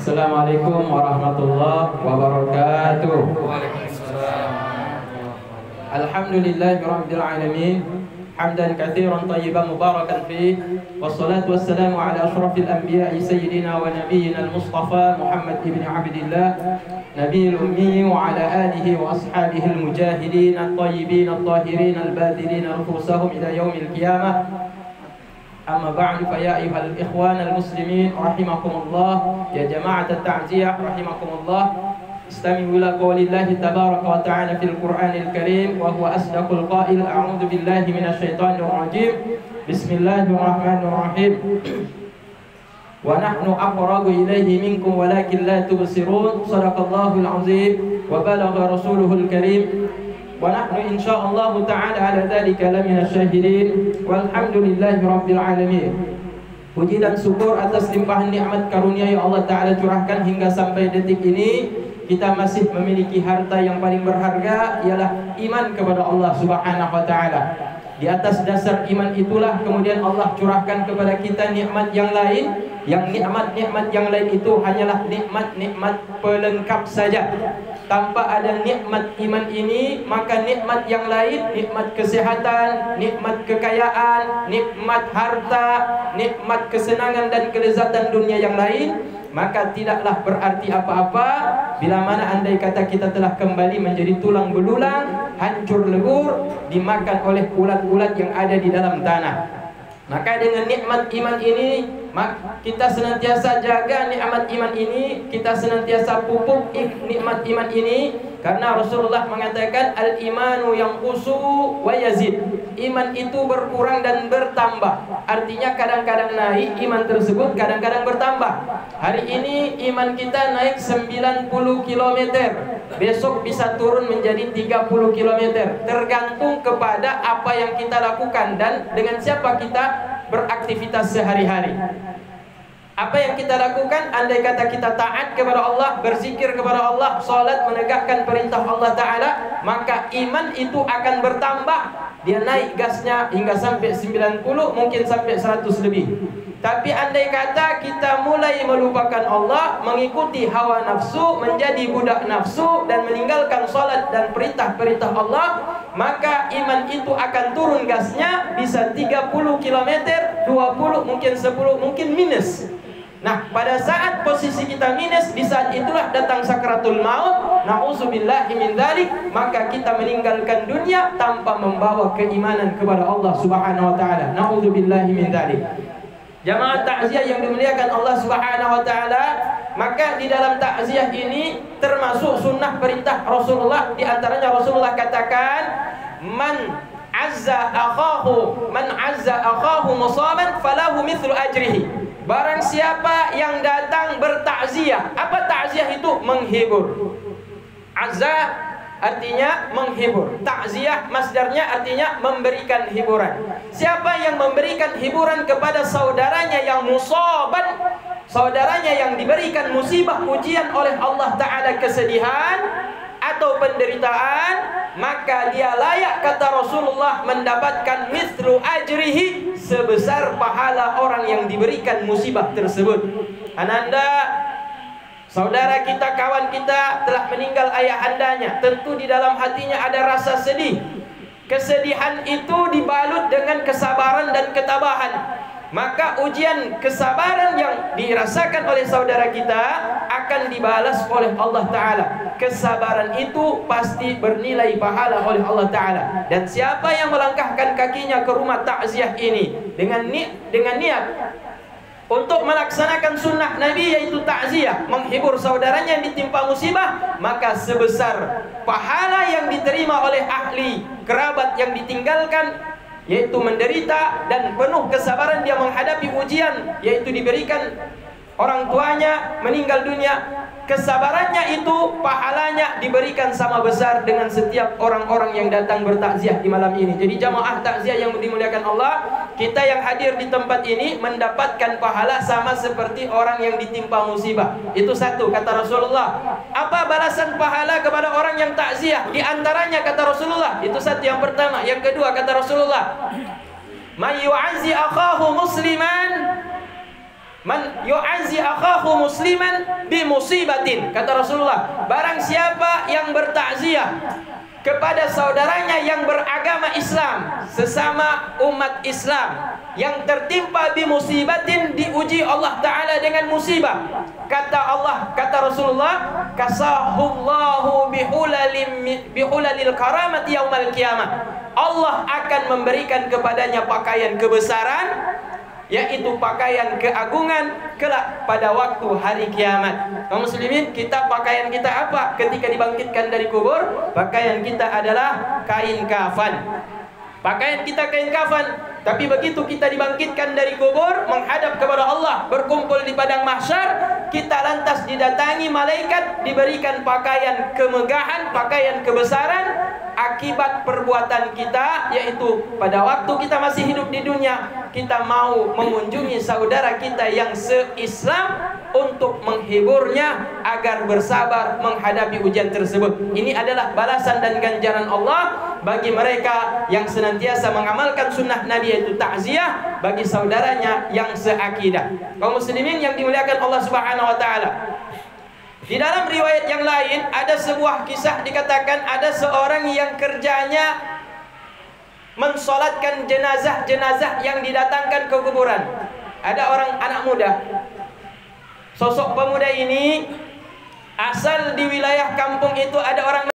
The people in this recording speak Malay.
Assalamualaikum warahmatullahi wabarakatuh. Waalaikumsalam. Alhamdulillahirabbil alamin. Hamdan katsiran tayyiban mubarakan fih. Wassalatu wassalamu ala asyrafil anbiya'i sayyidina wa nabiyyina al-Mustafa Muhammad ibn Abdillah nabiyil ummi wa ala alihi wa ashabihi al-mujahidin at-tayyibin at-tahirin al-badilin nufusahum ila yaumil qiyamah. Amma ba'du fa ya ayyuhal ikhwanal muslimin rahimakumullah ya jama'atat ta'ziyah rahimakumullah. استمعوا إلى قول الله تبارك وتعالى في القرآن الكريم وهو أصدق القائل أعوذ بالله من الشيطان الرجيم بسم الله الرحمن الرحيم ونحن أقرب إليه منكم ولكن لا تبصرون صدق الله العظيم وبلغ رسوله الكريم ونحن إن شاء الله تعالى على ذلك لمن الشاهدين والحمد لله رب العالمين. Puji dan syukur atas limpahan nikmat karunia yang Allah Ta'ala curahkan hingga sampai detik ini. Kita masih memiliki harta yang paling berharga, ialah iman kepada Allah Subhanahu wa Ta'ala. Di atas dasar iman itulah kemudian Allah curahkan kepada kita nikmat yang lain. Yang nikmat-nikmat yang lain itu hanyalah nikmat-nikmat pelengkap saja. Tanpa ada nikmat iman ini, maka nikmat yang lain, nikmat kesehatan, nikmat kekayaan, nikmat harta, nikmat kesenangan dan kelezatan dunia yang lain, maka tidaklah berarti apa-apa bila mana andai kata kita telah kembali menjadi tulang belulang, hancur lebur, dimakan oleh ulat-ulat yang ada di dalam tanah. Maka dengan nikmat iman ini, kita senantiasa jaga nikmat iman ini, kita senantiasa pupuk nikmat iman ini, karena Rasulullah mengatakan al-imanu yanqusu wa yazid. Iman itu berkurang dan bertambah. Artinya kadang-kadang naik iman tersebut, kadang-kadang bertambah. Hari ini iman kita naik 90 km, besok bisa turun menjadi 30 km. Tergantung kepada apa yang kita lakukan dan dengan siapa kita beraktivitas sehari-hari. Apa yang kita lakukan, andai kata kita taat kepada Allah, berzikir kepada Allah, salat, menegakkan perintah Allah Ta'ala, maka iman itu akan bertambah. Dia naik gasnya hingga sampai 90, mungkin sampai 100 lebih. Tapi andai kata kita mulai melupakan Allah, mengikuti hawa nafsu, menjadi budak nafsu, dan meninggalkan salat dan perintah-perintah Allah, maka iman itu akan turun gasnya, bisa 30 km, 20, mungkin 10, mungkin minus. Nah, pada saat posisi kita minus, di saat itulah datang sakratul maut, na'udzubillahi min dzalik, maka kita meninggalkan dunia tanpa membawa keimanan kepada Allah Subhanahu wa Ta'ala. Na'udzubillahi min dzalik. Jamaah takziah yang dimuliakan Allah Subhanahu wa Ta'ala, maka di dalam takziah ini termasuk sunnah perintah Rasulullah. Di antaranya Rasulullah katakan, man azza akhahu musaban falahu mithlu ajrihi. Barang siapa yang datang bertakziah. Apa takziah itu? Menghibur. Azza artinya menghibur. Takziah masdarnya artinya memberikan hiburan. Siapa yang memberikan hiburan kepada saudaranya yang musaban, saudaranya yang diberikan musibah ujian oleh Allah Ta'ala, kesedihan atau penderitaan, maka dia layak, kata Rasulullah, mendapatkan mithlu ajrihi, sebesar pahala orang yang diberikan musibah tersebut. Ananda, saudara kita, kawan kita telah meninggal ayahandanya. Tentu di dalam hatinya ada rasa sedih. Kesedihan itu dibalut dengan kesabaran dan ketabahan. Maka ujian kesabaran yang dirasakan oleh saudara kita akan dibalas oleh Allah Ta'ala. Kesabaran itu pasti bernilai pahala oleh Allah Ta'ala. Dan siapa yang melangkahkan kakinya ke rumah takziah ini dengan niat untuk melaksanakan sunnah Nabi, yaitu takziah, menghibur saudaranya yang ditimpa musibah, maka sebesar pahala yang diterima oleh ahli kerabat yang ditinggalkan, yaitu menderita dan penuh kesabaran dia menghadapi ujian, yaitu diberikan orang tuanya meninggal dunia, kesabarannya itu pahalanya diberikan sama besar dengan setiap orang-orang yang datang bertakziah di malam ini. Jadi jamaah takziah yang dimuliakan Allah, kita yang hadir di tempat ini mendapatkan pahala sama seperti orang yang ditimpa musibah. Itu satu, kata Rasulullah. Apa balasan pahala kepada orang yang takziah? Di antaranya, kata Rasulullah, itu satu, yang pertama. Yang kedua, kata Rasulullah, may yu'azzi akhahu musliman Man yu'azzi akhahu musliman bi musibatin. Kata Rasulullah, barang siapa yang bertakziah kepada saudaranya yang beragama Islam, sesama umat Islam yang tertimpa bi musibatin, diuji Allah Ta'ala dengan musibah. Kata Allah, kata Rasulullah, kasahullahu bihulalil karamati yaumal qiyamah. Allah akan memberikan kepadanya pakaian kebesaran, yaitu pakaian keagungan kelak pada waktu hari kiamat. Kaum muslimin, kita pakaian kita apa ketika dibangkitkan dari kubur? Pakaian kita adalah kain kafan. Pakaian kita kain kafan. Tapi begitu kita dibangkitkan dari kubur, menghadap kepada Allah, berkumpul di padang mahsyar, kita lantas didatangi malaikat, diberikan pakaian kemegahan, pakaian kebesaran akibat perbuatan kita, yaitu pada waktu kita masih hidup di dunia, kita mau mengunjungi saudara kita yang se-Islam untuk menghiburnya agar bersabar menghadapi ujian tersebut. Ini adalah balasan dan ganjaran Allah bagi mereka yang senantiasa mengamalkan sunnah Nabi, yaitu takziah bagi saudaranya yang seakidah. Kaum muslimin yang dimuliakan Allah Subhanahu wa taala. Di dalam riwayat yang lain ada sebuah kisah, dikatakan ada seorang yang kerjanya mensolatkan jenazah-jenazah yang didatangkan ke kuburan. Ada orang anak muda. Sosok pemuda ini asal di wilayah kampung itu ada orang